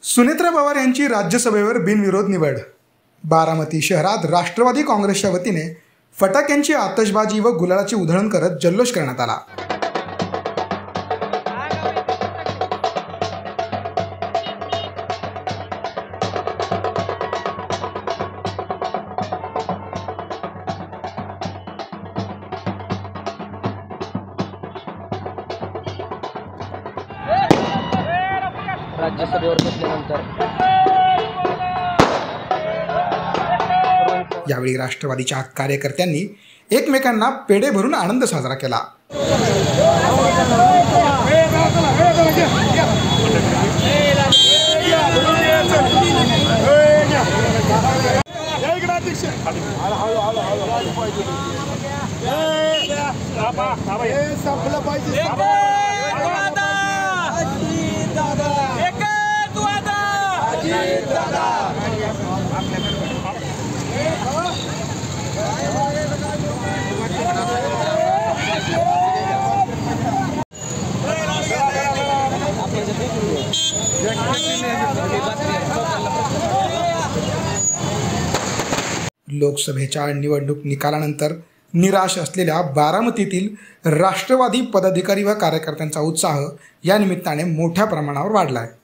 सुनेत्रा पवार यांची राज्यसभेवर बिनविरोध निवड। बारामती शहरात राष्ट्रवादी काँग्रेसच्या वतीने फटाक्यांची आतषबाजी व गुलालाची उधळण करत जल्लोष करण्यात आला। राज्यसभेवर बसल्यानंतर यावेळी राष्ट्रवादीच्या कार्यकर्त्यांनी एकमेकांना पेढे भरून आनंद साजरा केला। लोकसभेच्या निवडणूक निकालानंतर निराश असलेल्या बारामतीतील राष्ट्रवादी पदाधिकारी व कार्यकर्त्यांचा उत्साह या निमित्ताने मोठ्या प्रमाणावर वाढला आहे।